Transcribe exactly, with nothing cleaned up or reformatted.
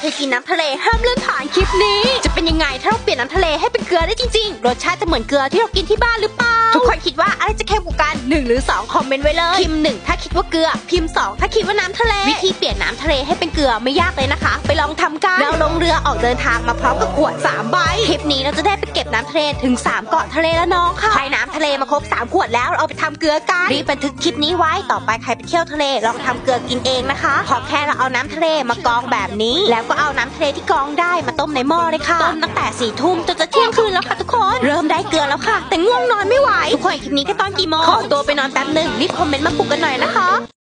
เคยกินน้ำทะเลห้ามเลื่อนผ่านคลิปนี้จะเป็นยังไงถ้าเราเปลี่ยนน้ำทะเลให้เป็นเกลือได้จริงๆรสชาติจะเหมือนเกลือที่เรากินที่บ้านหรือเปล่าทุกคนคิดว่าอะไรจะเข้มกว่ากันหนึ่งหรือสองคอมเมนต์ไว้เลยพิมพ์หนึ่งถ้าคิดว่าเกลือพิมพ์สองถ้าคิดว่าน้ำทะเลวิธีเปลี่ยนน้ำทะเลให้เป็นเกลือไม่ยากเลยนะคะไปลองทำกันเราลงเรือออกเดินทางมาพร้อมกับขวดสามใบคลิปนี้เราจะได้ไปเก็บน้ำทะเลถึงสามเกาะทะเลแล้วน้องค่ะใช้น้ำทะเลมาครบสามขวดแล้วเราเอาไปทำเกลือกันรีบบันทึกคลิปนี้ไว้ต่อไปใครไปเที่ยวทะเลลองทำเกลือกินเองนะคะพอแค่เราเอาน้ำทะเลมากองแบบนี้แล้วก็เอาน้ำทะเลที่กองได้มาต้มในหม้อเลยค่ะต้มตั้งแต่สี่ทุ่มจนจะเที่ยงคืนแล้วค่ะทุกคนเริ่มได้เกลือแล้วค่ะแต่ง่วงนอนไม่ไหวทุกคนคลิปนี้ก็ตอนกี่โมงขอตัวไปนอนแป๊บนึงรีบคอมเมนต์มาปลุกกันหน่อยนะคะ